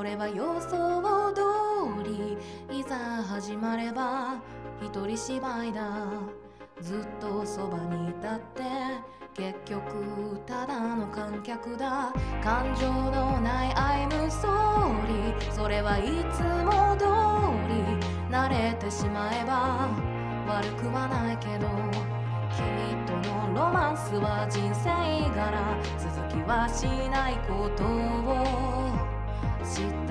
それは予想通り、いざ始まれば一人芝居だ。ずっとそばにいたって結局ただの観客だ。感情のない I'm sorry、 それはいつも通り。慣れてしまえば悪くはないけど、君とのロマンスは人生柄、続きはしないことを知った。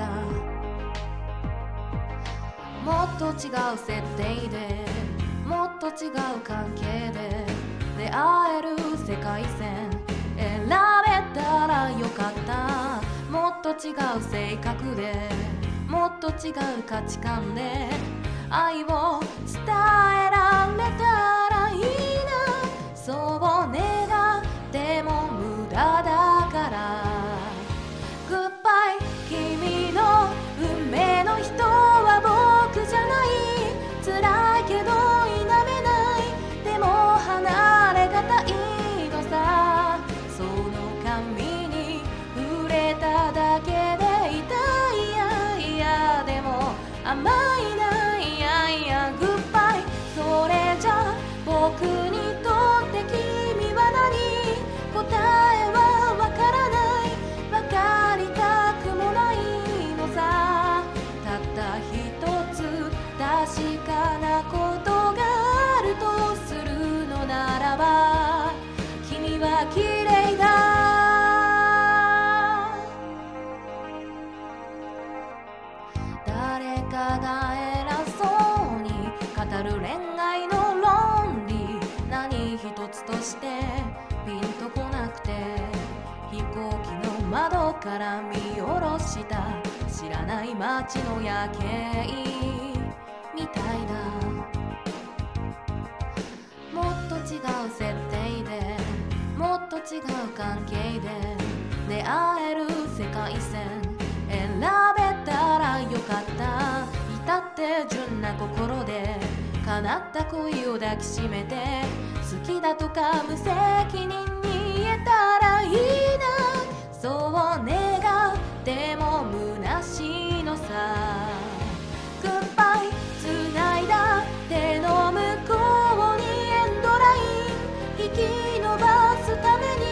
もっと違う設定で、もっと違う関係で出会える世界線選べたらよかった。もっと違う性格で、もっと違う価値観で愛を伝えられたらいいな。そう願っても無駄だから。 Goodbye 君の運命の人は僕じゃない。辛いけど否めない。でも離れがたいのさ。その髪に触れただけで痛い。いやいやでも甘いな。いやいや Goodbye それじゃ僕にとって君は何。答えはわからない。わかりたくもないのさ。たった一つ確かなことがあるとするのならば、君は綺麗だ。誰かが偉そうに語る恋愛の論理、何一つとしてピンとこなくて、飛行機の窓から見下ろした知らない街の夜景みたいだ。もっと違う設定で、もっと違う関係で出会える世界線選べたらよかった。至って純な心で叶った恋を抱きしめて、好きだとか無責任に言えたらいいな。そう願っても虚しいのさ。 Goodbye 繋いだ手の向こうにエンドライン引き伸ばすために